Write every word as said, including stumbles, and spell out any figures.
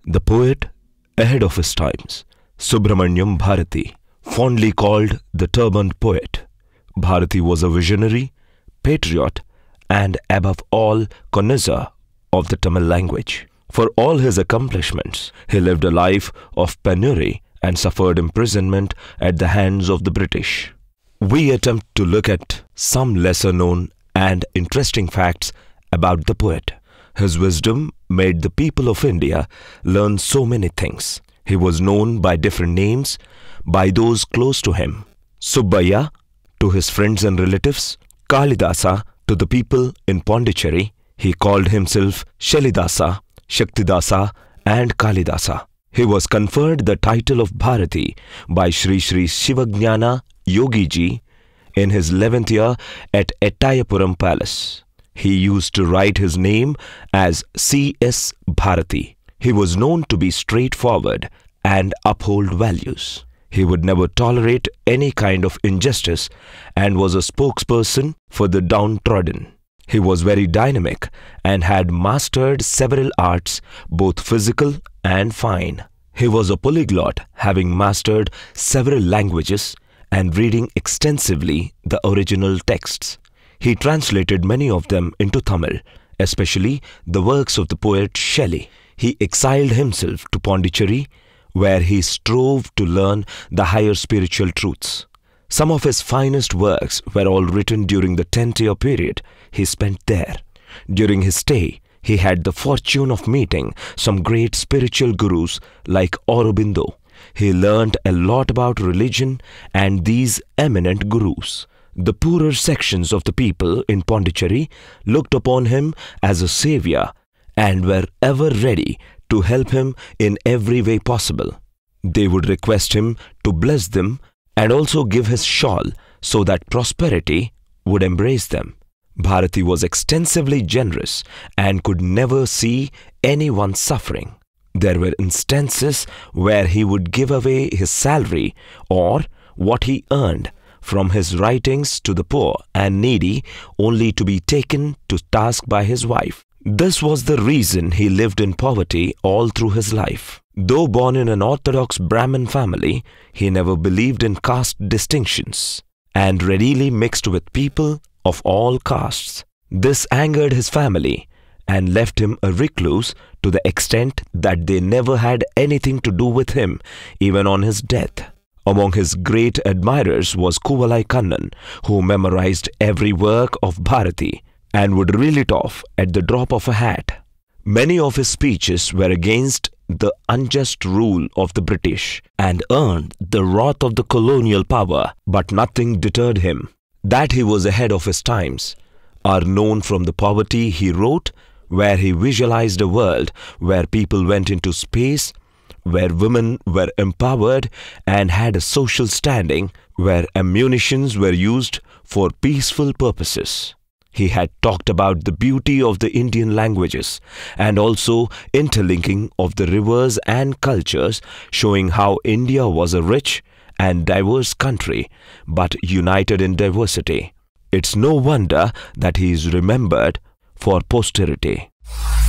The poet ahead of his times, Subramaniam Bharathi, fondly called the turbaned poet. Bharathi was a visionary, patriot, and above all connoisseur of the Tamil language. For all his accomplishments, he lived a life of penury and suffered imprisonment at the hands of the British. We attempt to look at some lesser known and interesting facts about the poet. His wisdom made the people of India learn so many things. He was known by different names by those close to him. Subbaiah to his friends and relatives, Kalidasa to the people in Pondicherry. He called himself Shellydasa, Sakthidasa and Kalidasa. He was conferred the title of Bharathi by Sri Sri Sivagnyana Yogiji in his eleventh year at Ettaiyapuram palace. He used to write his name as C S Bharathi. He was known to be straightforward and uphold values. He would never tolerate any kind of injustice and was a spokesperson for the downtrodden. He was very dynamic and had mastered several arts, both physical and fine. He was a polyglot, having mastered several languages and reading extensively the original texts. He translated many of them into Tamil, especially the works of the poet Shelley. He exiled himself to Pondicherry, where he strove to learn the higher spiritual truths. Some of his finest works were all written during the ten-year period he spent there. During his stay, he had the fortune of meeting some great spiritual gurus like Aurobindo. He learnt a lot about religion and these eminent gurus. The poorer sections of the people in Pondicherry looked upon him as a savior and were ever ready to help him in every way possible. They would request him to bless them and also give his shawl so that prosperity would embrace them. Bharathi was extensively generous and could never see anyone suffering. There were instances where he would give away his salary or what he earned from his writings to the poor and needy, only to be taken to task by his wife. This was the reason he lived in poverty all through his life. Though born in an orthodox Brahmin family, he never believed in caste distinctions and readily mixed with people of all castes. This angered his family and left him a recluse to the extent that they never had anything to do with him even on his death. Among his great admirers was Kuvalai Kannan, who memorized every work of Bharathi and would reel it off at the drop of a hat. Many of his speeches were against the unjust rule of the British and earned the wrath of the colonial power, but nothing deterred him. That he was ahead of his times are known from the poverty he wrote, where he visualized a world where people went into space, where women were empowered and had a social standing, where ammunitions were used for peaceful purposes. He had talked about the beauty of the Indian languages and also interlinking of the rivers and cultures, showing how India was a rich and diverse country, but united in diversity. It's no wonder that he is remembered for posterity.